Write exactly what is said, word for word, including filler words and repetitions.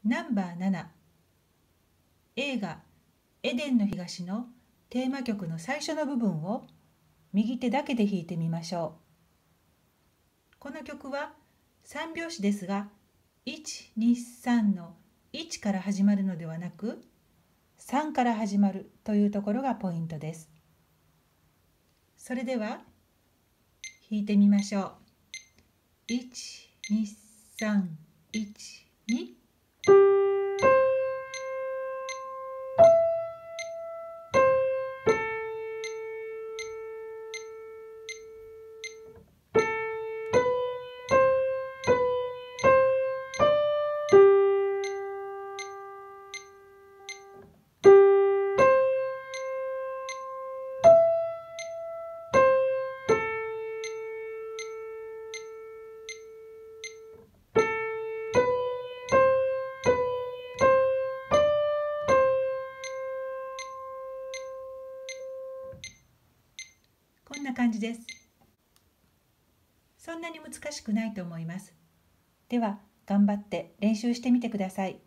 ナンバーなな、映画エデンの東のテーマ曲の最初の部分を右手だけで弾いてみましょう。この曲はさん拍子ですが、いち、に、さんのいちから始まるのではなく、さんから始まるというところがポイントです。それでは弾いてみましょう。いち、に、さん、いち、に。こんな感じです。そんなに難しくないと思います。では頑張って練習してみてください。